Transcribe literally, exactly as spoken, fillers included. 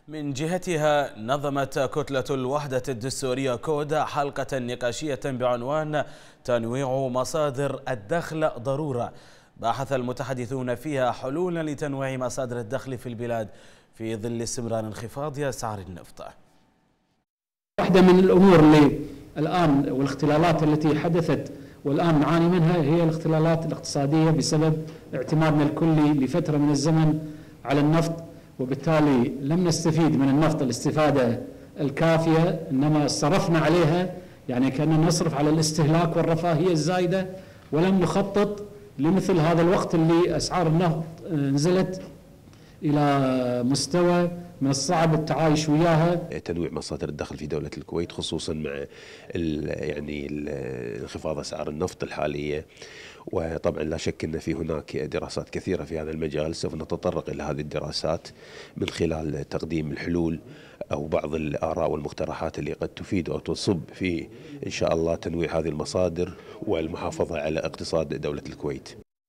من جهتها نظمت كتلة الوحدة الدستورية كود حلقة نقاشية بعنوان تنويع مصادر الدخل ضرورة، بحث المتحدثون فيها حلولا لتنويع مصادر الدخل في البلاد في ظل استمرار انخفاض أسعار النفط. واحدة من الأمور اللي الآن والاختلالات التي حدثت والآن نعاني منها هي الاختلالات الاقتصادية بسبب اعتمادنا الكلي لفترة من الزمن على النفط، وبالتالي لم نستفيد من النفط الاستفادة الكافية، إنما صرفنا عليها، يعني كأننا نصرف على الاستهلاك والرفاهية الزايدة، ولم نخطط لمثل هذا الوقت اللي أسعار النفط نزلت إلى مستوى من الصعب التعايش وياها. تنويع مصادر الدخل في دولة الكويت خصوصا مع يعني انخفاض أسعار النفط الحالية، وطبعا لا شك أن في هناك دراسات كثيرة في هذا المجال، سوف نتطرق إلى هذه الدراسات من خلال تقديم الحلول أو بعض الآراء والمقترحات اللي قد تفيد أو تصب في إن شاء الله تنويع هذه المصادر والمحافظة على اقتصاد دولة الكويت.